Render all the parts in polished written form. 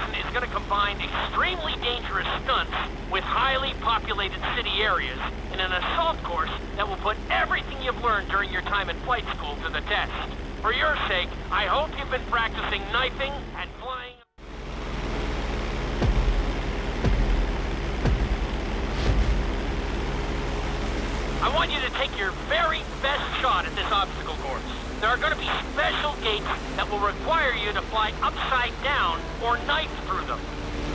Jackson is going to combine extremely dangerous stunts with highly populated city areas in an assault course that will put everything you've learned during your time in flight school to the test. For your sake, I hope you've been practicing knifing and flying. I want you to take your very best shot at this obstacle course. There are going to be special gates that will require you to fly upside down or knife through them.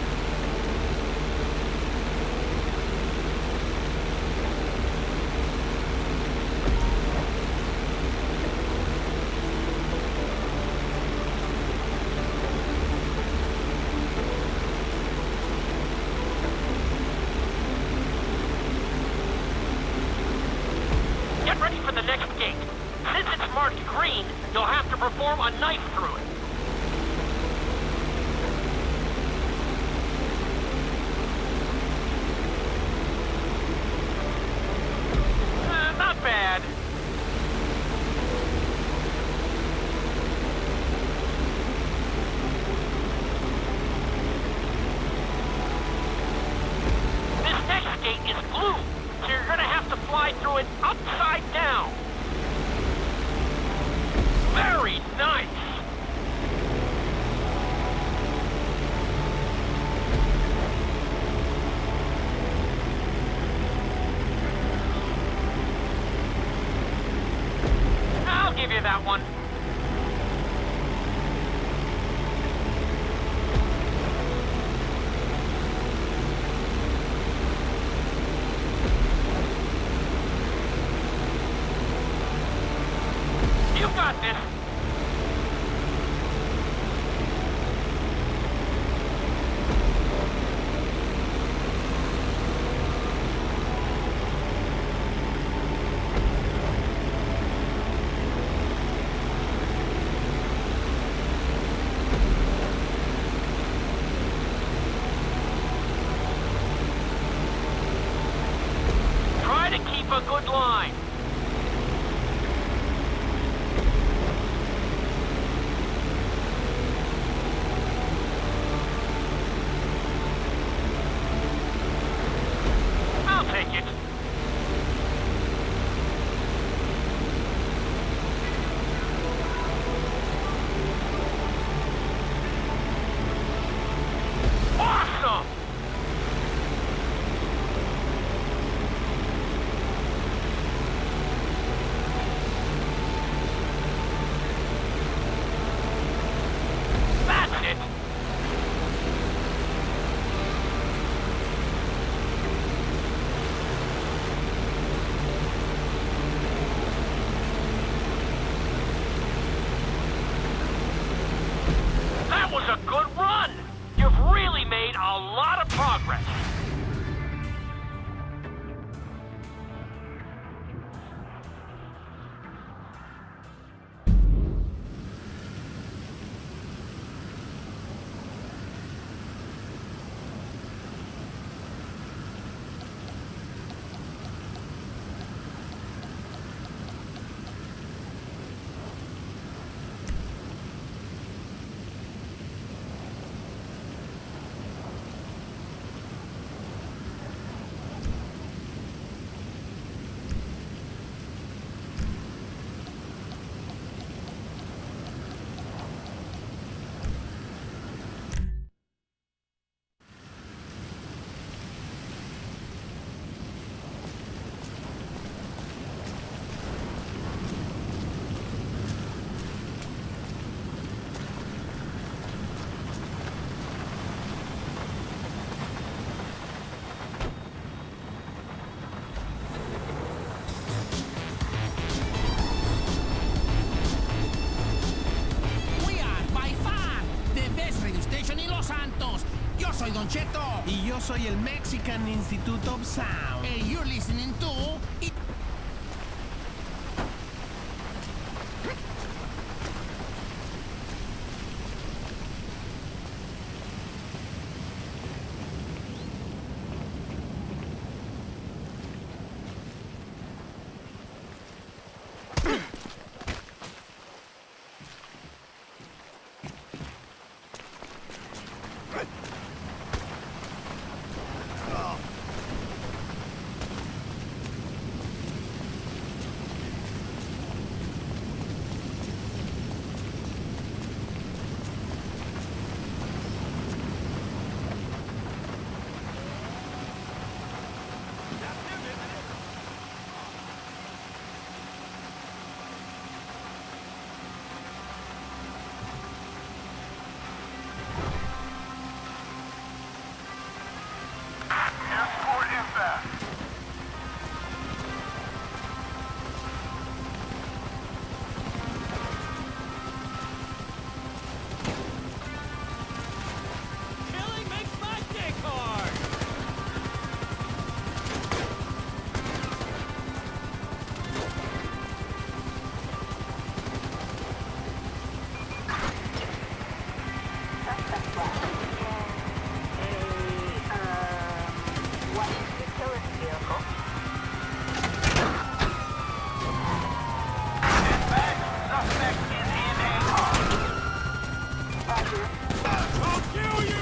Get ready for the next gate. Since it's marked green, you'll have to perform a knife through it. Not bad. This next gate is blue, so you're gonna have to fly through it upside down. Very nice! I'll give you that one. You got this. Try to keep a good line. I'll take it. Awesome! That's it! That was a good run! You've really made a lot of progress. soy Don Cheto. Y yo soy el Mexican Institute of Sound. And you're listening to... I'll kill you!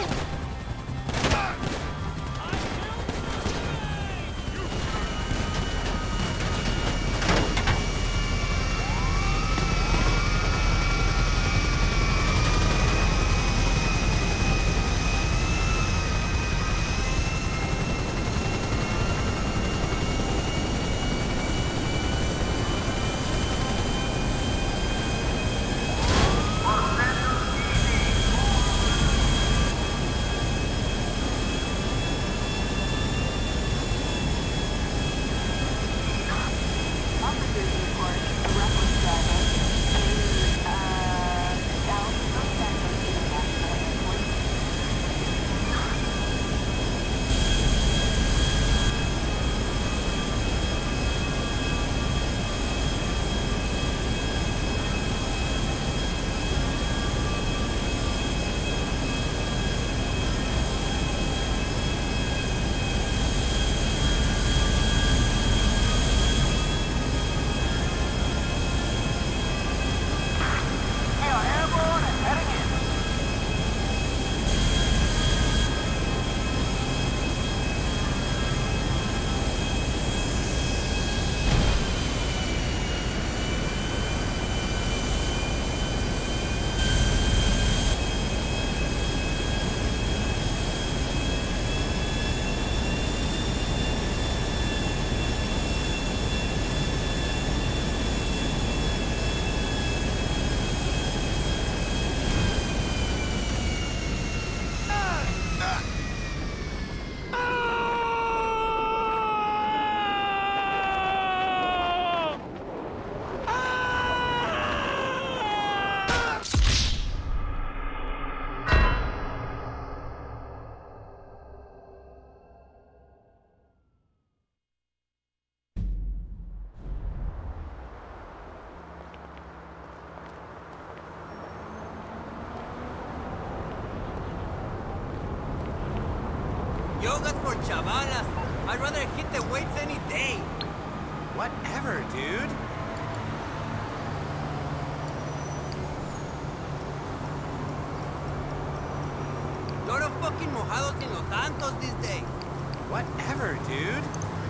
Yoga's for chavalas. I'd rather hit the weights any day. Whatever, dude. Lot of fucking mojados in Los Santos these days. Whatever, dude.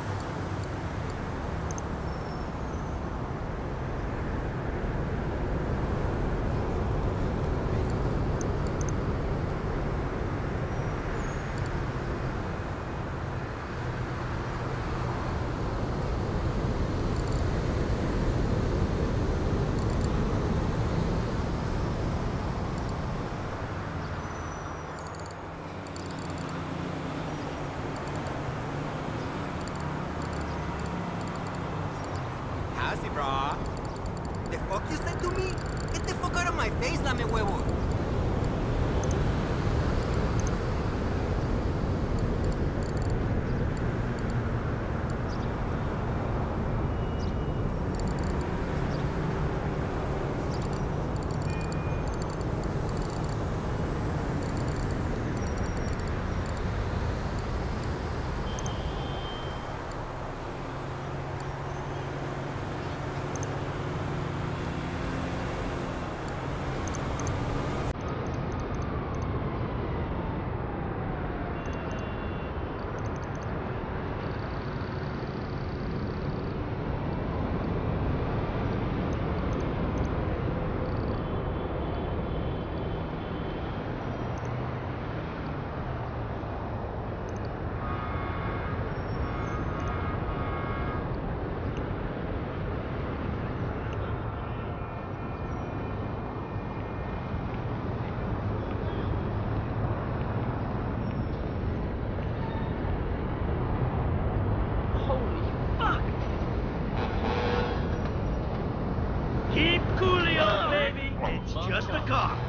Howsy, brah? The fuck you said to me? Get the fuck out of my face, lame huevos. Keep coolio, baby. It's just a car.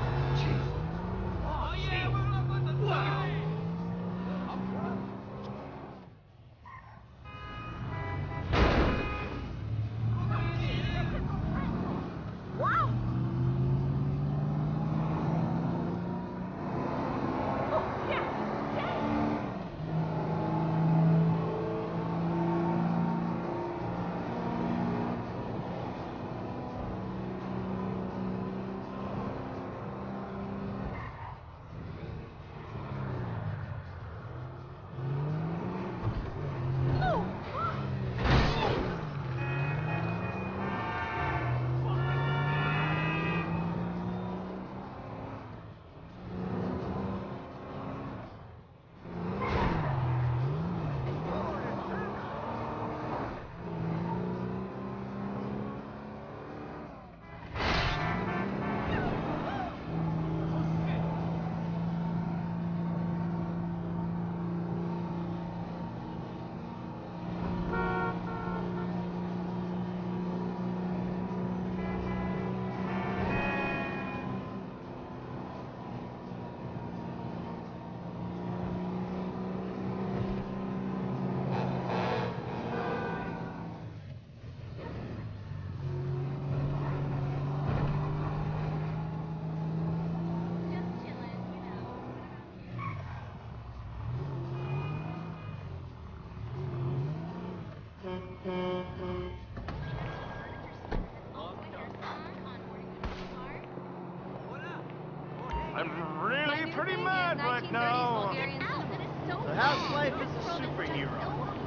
I'm really pretty mad right now. The housewife is a superhero.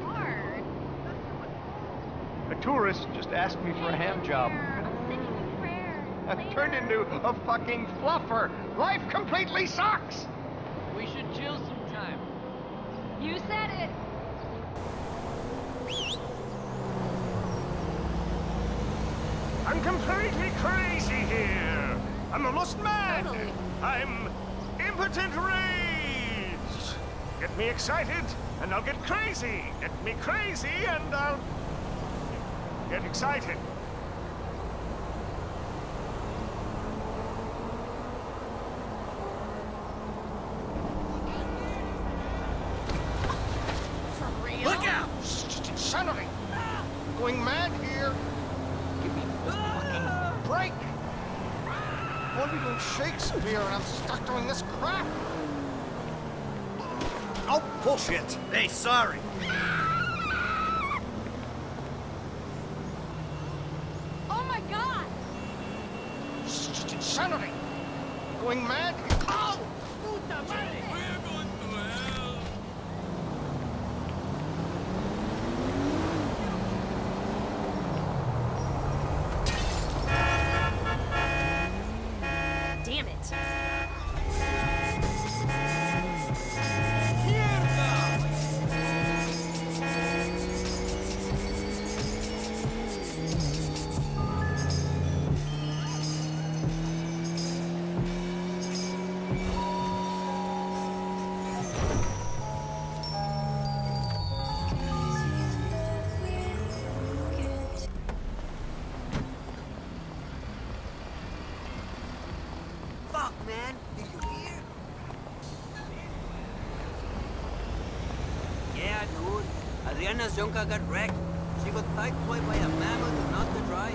A tourist just asked me for a hand job. I've turned into a fucking fluffer. Life completely sucks. We should chill sometime. You said it. I'm completely crazy here. I'm almost mad. Totally. I'm impotent rage. Get me excited, and I'll get crazy. Get me crazy, and I'll get excited. Look out! Insanity! Going mad here. Give me a fucking break. I want to be doing Shakespeare, and I'm stuck doing this crap. Oh, bullshit. Hey, sorry. Oh my god! It's just insanity. Going mad here. ¡Oh! ¡Puta madre! Damn it. Fuck, man. Did you hear? Yeah, dude. Adriana's Junka got wrecked. She got sideswiped by a mammoth and not the drive.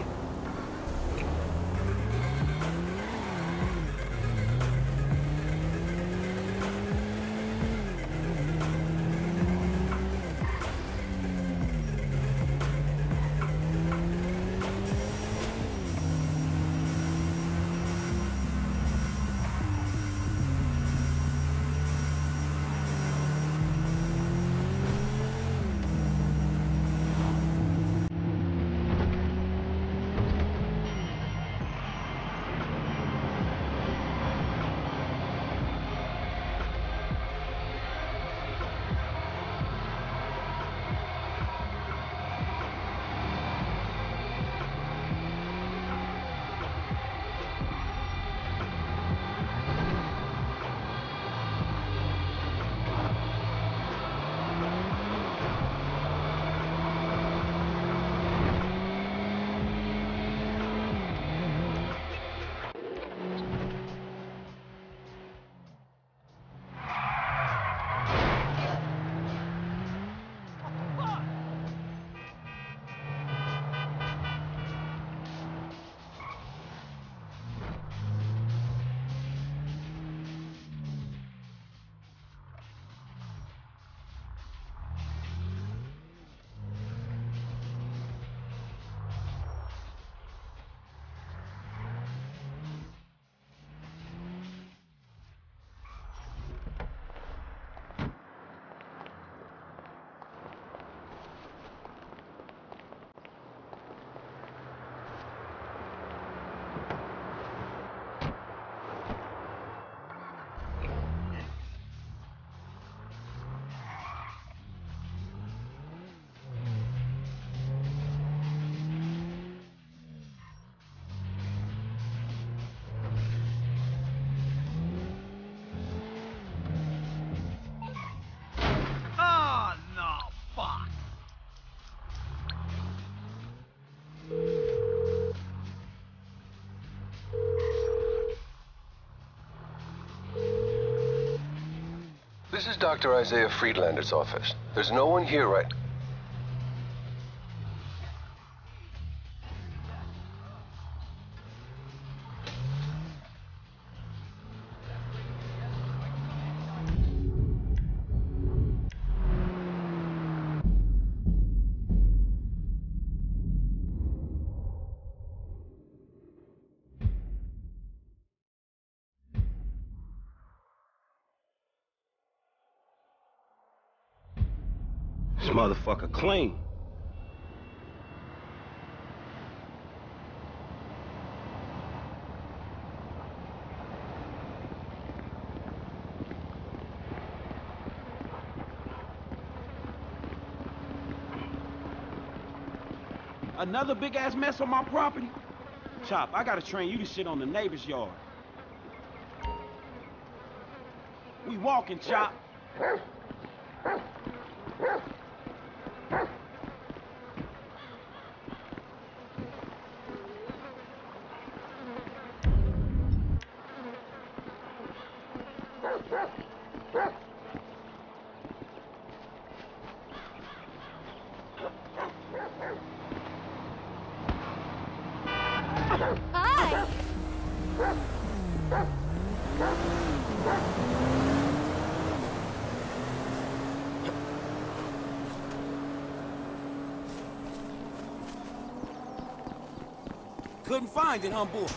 This is Dr. Isaiah Friedlander's office. There's no one here right... This motherfucker clean. Another big-ass mess on my property? Chop, I gotta train you to shit on the neighbor's yard. We walking, Chop. Hi! Couldn't find it, humble.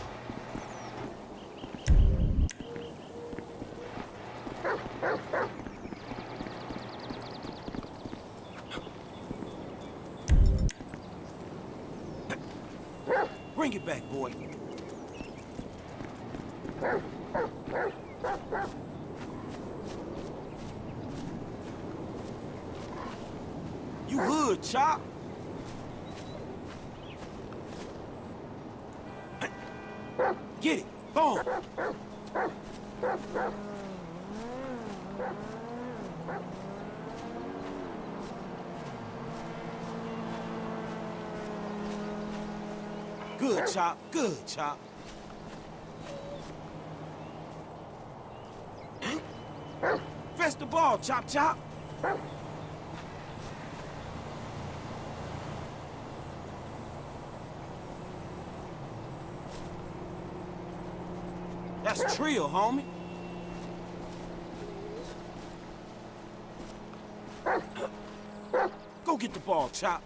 Bring it back, boy. You hood, Chop. Get it. Boom. Good, Chop. Good, Chop. Fetch the ball, Chop Chop. That's Trio, homie. Go get the ball, Chop.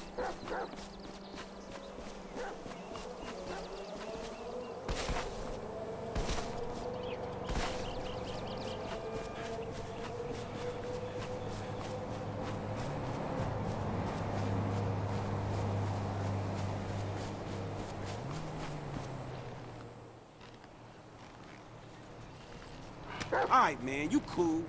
All right, man, you cool.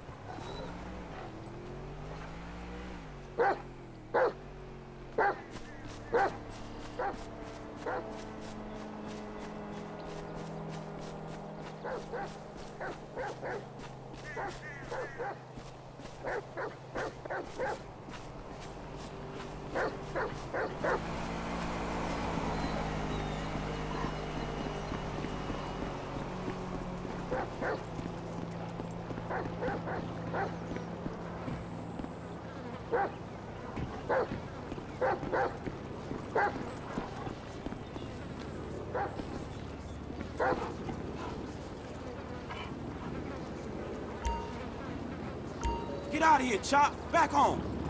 Get out of here, Chop. Back home.